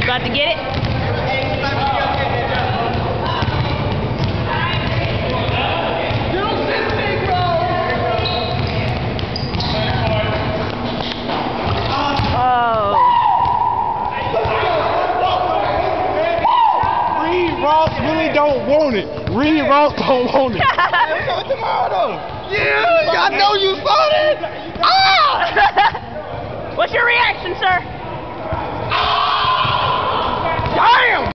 About to get it? Oh. Ross really don't want it. Really, Ross don't want it. Yeah, I know you saw that. Ah! What's your reaction, sir? Damn!